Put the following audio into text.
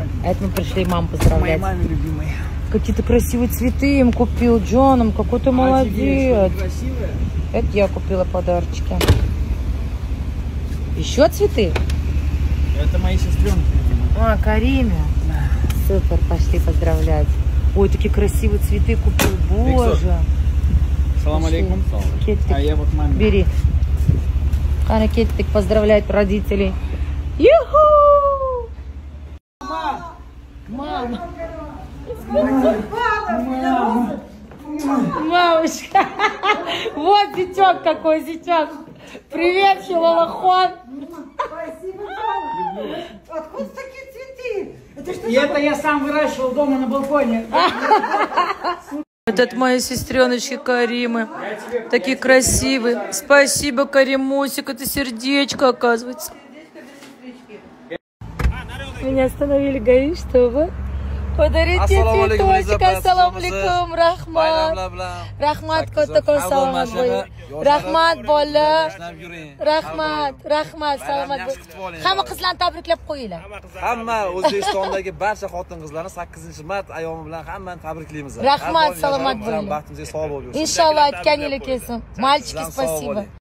Это мы пришли маму поздравлять. Моей маме любимой. Какие-то красивые цветы им купил Джоном. Какой ты молодец. Красивая? Это я купила подарочки. Еще цветы? Это мои сестренки, видимо. А, Кариме. Да. Супер, пошли поздравлять. Ой, такие красивые цветы купил. Боже. Салам алейкум. Кеттик. А я вот маме. Бери. Хана Кеттик поздравляет родителей. Юху! Мама. Мамочка. Вот зятек какой, зятек. Привет, Хилолохон. Спасибо, мама. Откуда такие цветы? Это что? И это я сам выращивал дома на балконе. Это мои сестреночки Каримы. Такие красивые. Спасибо, Каримусик. Это сердечко, оказывается. Меня остановили гаи, чтобы подарить цветочек. Ассаламу алейкум, рахмат. Рахмат, котакон, саламат bo'ling. Rahmat, bola. Rahmat, salomat bo'ling. Hamma qizlarni tabriklab qo'yinglar. Hamma O'zbekistondagi barcha xotin-qizlarni 8-mart ayyomi bilan hammani tabriklaymiz. Rahmat, salomat bo'ling. Baxtimizga sog' bo'lib yursin. Inshaalloh aytganingiz kelsin. Mальчики, спасибо.